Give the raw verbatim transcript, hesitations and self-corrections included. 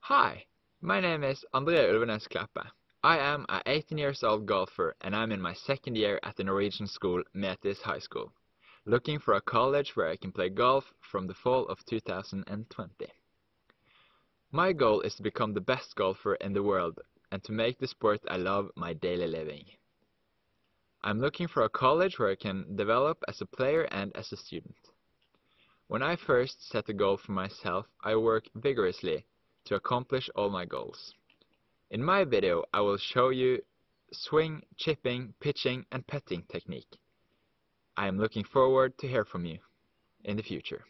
Hi, my name is Ulvenes Kleppe. I am an eighteen years old golfer and I'm in my second year at the Norwegian school Metis High School, looking for a college where I can play golf from the fall of two thousand twenty. My goal is to become the best golfer in the world and to make the sport I love my daily living. I'm looking for a college where I can develop as a player and as a student. When I first set a goal for myself, I worked vigorously to accomplish all my goals. In my video, I will show you swing, chipping, pitching and putting technique. I am looking forward to hear from you in the future.